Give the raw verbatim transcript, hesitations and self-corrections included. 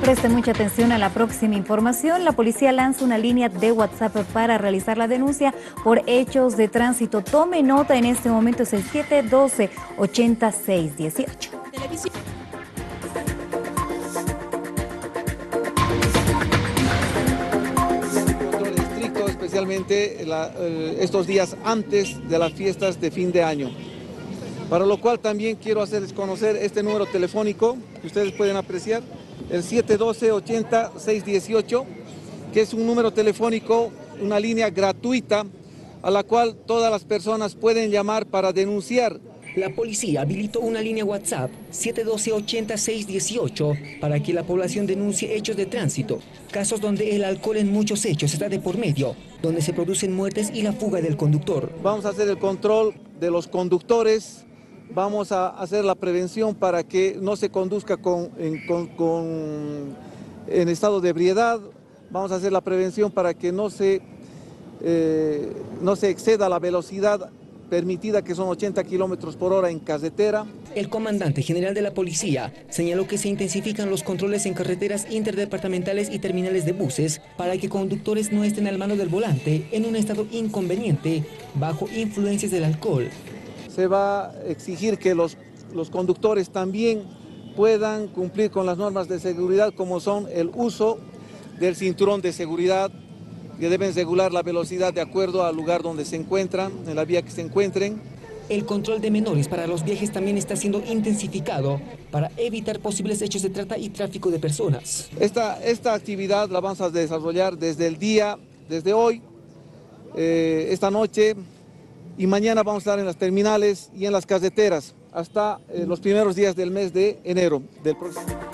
Preste mucha atención a la próxima información. La policía lanza una línea de WhatsApp para realizar la denuncia por hechos de tránsito. Tome nota, en este momento es el siete doce, ochenta y seis dieciocho. Control estricto, especialmente la, eh, estos días antes de las fiestas de fin de año. Para lo cual también quiero hacerles conocer este número telefónico que ustedes pueden apreciar, el siete doce, ochenta y seis dieciocho, que es un número telefónico, una línea gratuita a la cual todas las personas pueden llamar para denunciar. La policía habilitó una línea WhatsApp siete doce, ochenta y seis dieciocho para que la población denuncie hechos de tránsito, casos donde el alcohol en muchos hechos está de por medio, donde se producen muertes y la fuga del conductor. Vamos a hacer el control de los conductores, vamos a hacer la prevención para que no se conduzca con, en, con, con, en estado de ebriedad, vamos a hacer la prevención para que no se, eh, no se exceda la velocidad permitida, que son ochenta kilómetros por hora en carretera. El comandante general de la policía señaló que se intensifican los controles en carreteras interdepartamentales y terminales de buses para que conductores no estén al mano del volante en un estado inconveniente bajo influencias del alcohol. Se va a exigir que los, los conductores también puedan cumplir con las normas de seguridad, como son el uso del cinturón de seguridad, que deben regular la velocidad de acuerdo al lugar donde se encuentran, en la vía que se encuentren. El control de menores para los viajes también está siendo intensificado para evitar posibles hechos de trata y tráfico de personas. Esta, esta actividad la vamos a desarrollar desde el día, desde hoy, eh, esta noche, y mañana vamos a estar en las terminales y en las carreteras hasta eh, los primeros días del mes de enero del próximo.